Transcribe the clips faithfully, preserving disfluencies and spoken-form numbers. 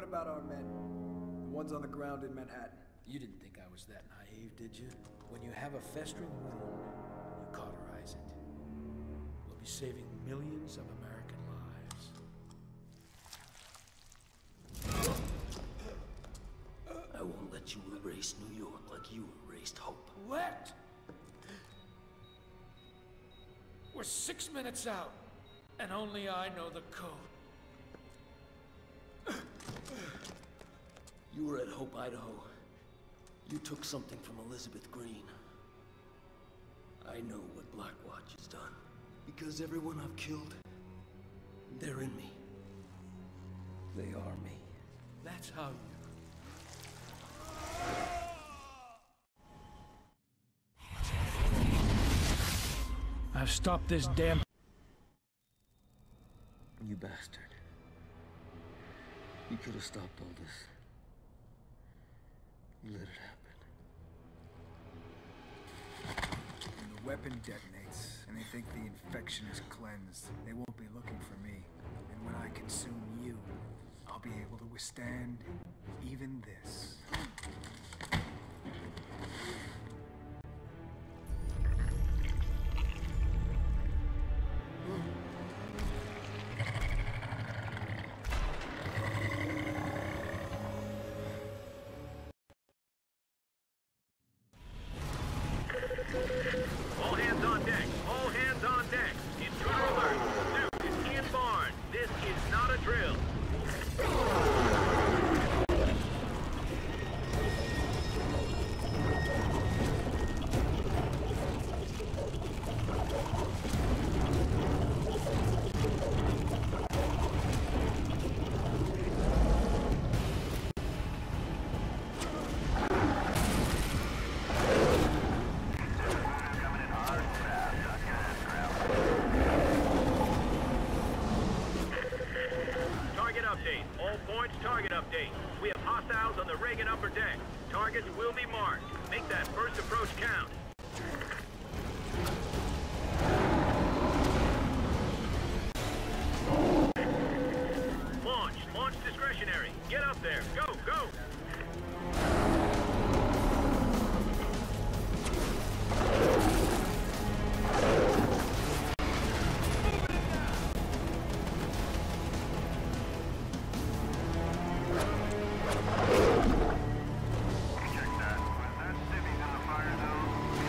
about our men? The ones on the ground in Manhattan. You didn't think I was that naive, did you? When you have a festering wound, you cauterize it. We'll be saving millions of American lives. I won't let you erase New York like you erased hope. What? We're six minutes out, and only I know the code. You were at Hope, Idaho. You took something from Elizabeth Green. I know what Blackwatch has done. Because everyone I've killed, they're in me. They are me. That's how you... I've stopped this damn... You bastard. You could have stopped all this. You let it happen. When the weapon detonates, and they think the infection is cleansed, they won't be looking for me. And when I consume you, I'll be able to withstand even this. All hands on deck! All hands on deck! Intruder alert! Duke is in barn! This is not a drill! All points, target update. We have hostiles on the Reagan upper deck. Targets will be marked. Make that first approach count. Launch. Launch discretionary. Get up there. Go, go! Check that. That civvy's in the fire zone.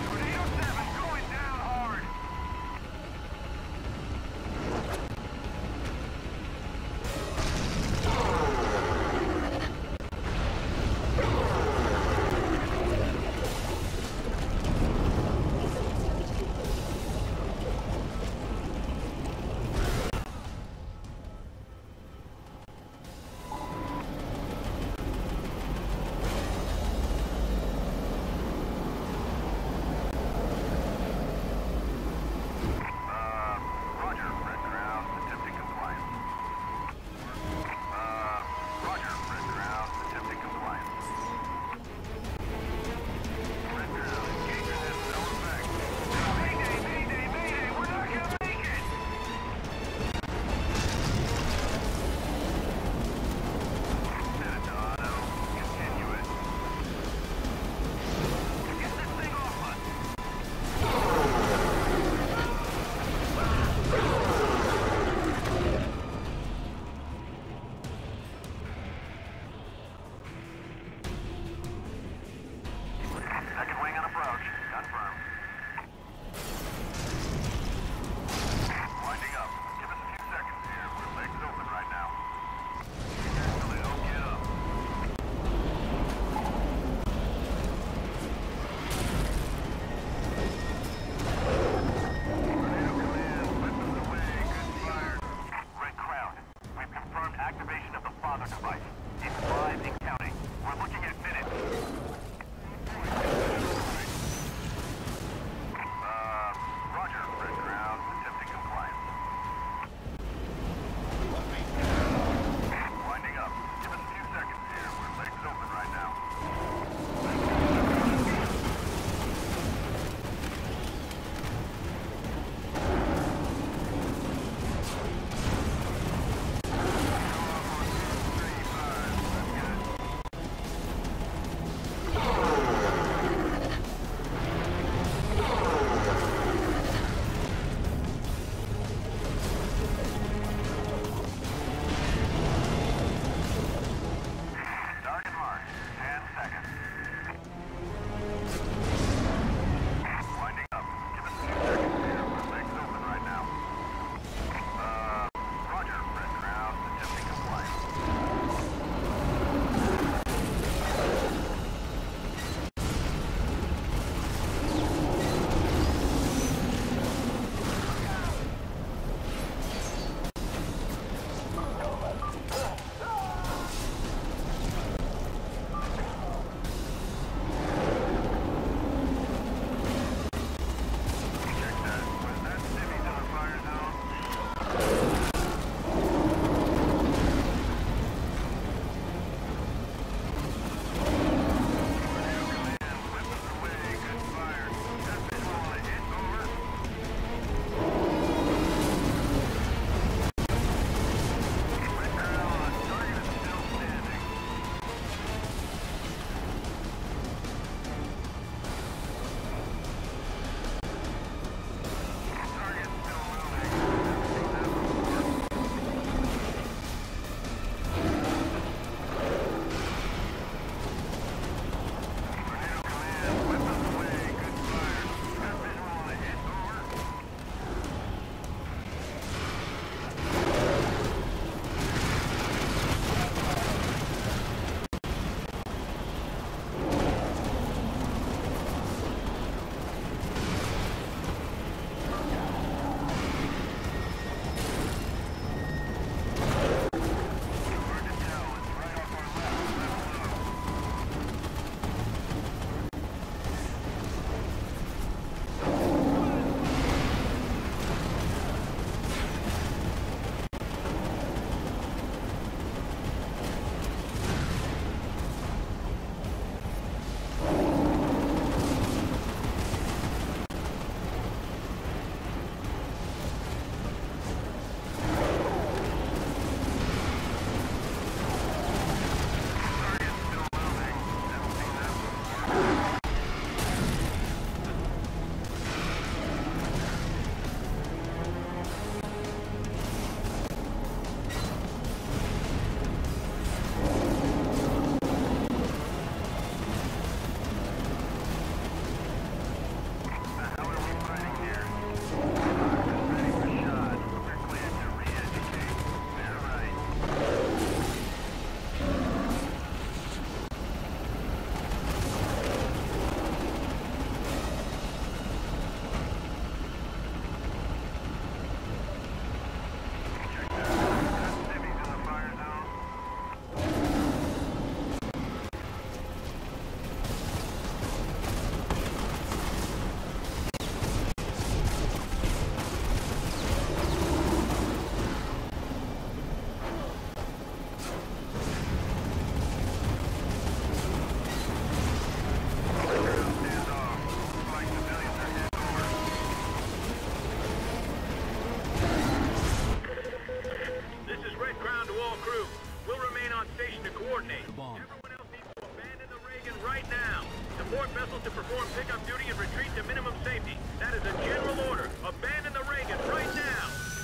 escort vessels to perform pickup duty and retreat to minimum safety. That is a general order. Abandon the Reagan right now!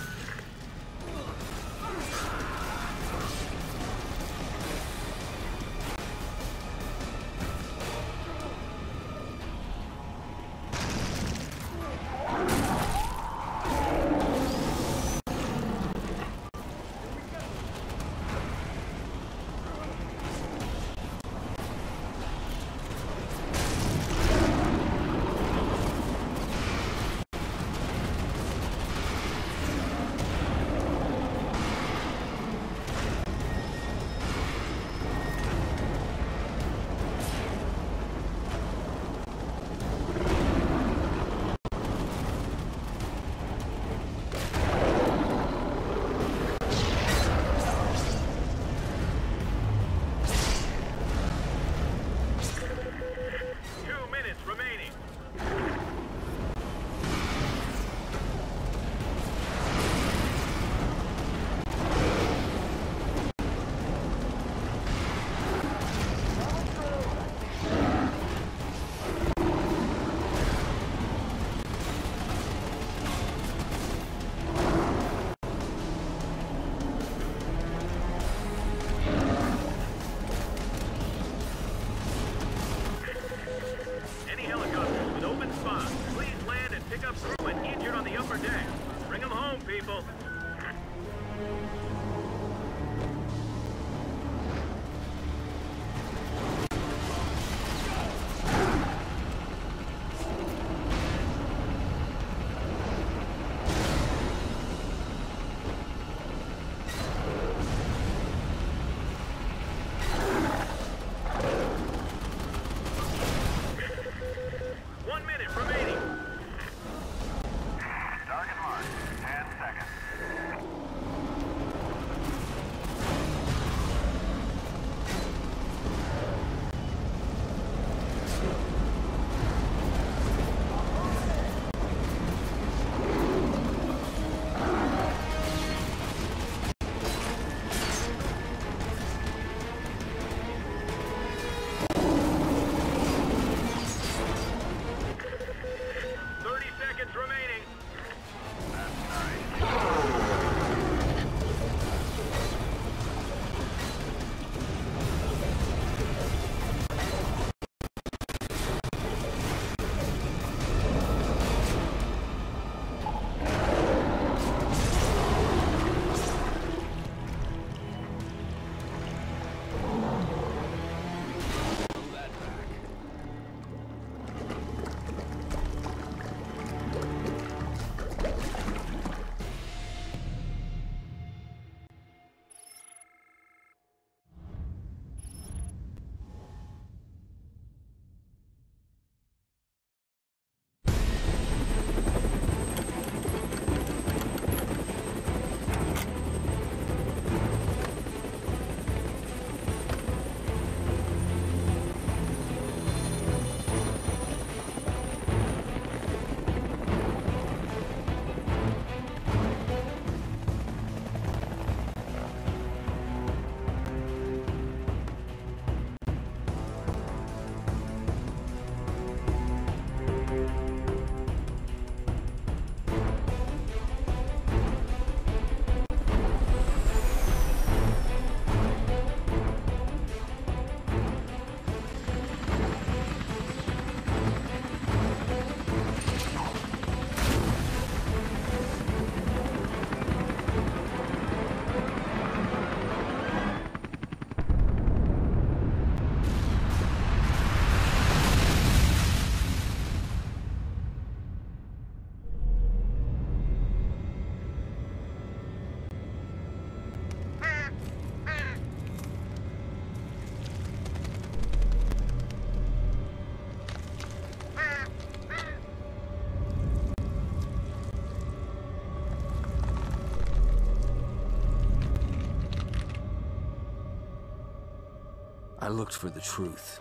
I looked for the truth.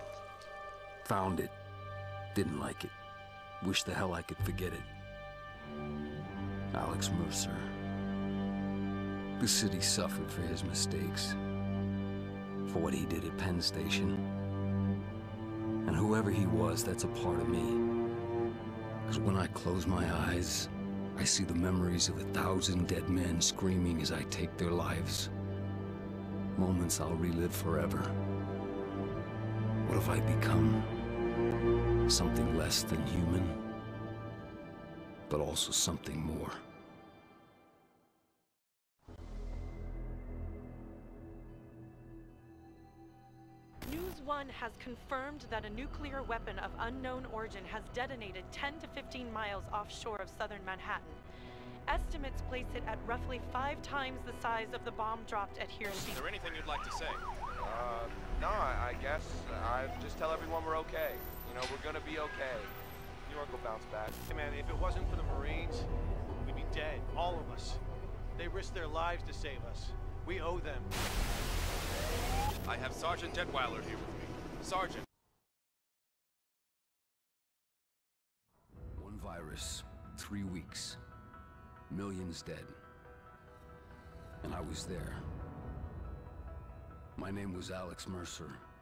Found it. Didn't like it. Wish the hell I could forget it. Alex Mercer. The city suffered for his mistakes. For what he did at Penn Station. And whoever Whoever he was, that's a part of me. Because when I close my eyes, I see the memories of a thousand dead men screaming as I take their lives. Moments I'll relive forever. What have I become? Something less than human, but also something more. News One has confirmed that a nuclear weapon of unknown origin has detonated ten to fifteen miles offshore of southern Manhattan. Estimates place it at roughly five times the size of the bomb dropped at Hiroshima. Is there anything you'd like to say? Uh, no, I, I guess I just tell everyone we're okay. You know, we're gonna be okay. New York will bounce back. Hey man, if it wasn't for the Marines, we'd be dead, all of us. They risked their lives to save us. We owe them. I have Sergeant Detweiler here with me. Sergeant. One virus, three weeks, millions dead. And I was there. My name was Alex Mercer.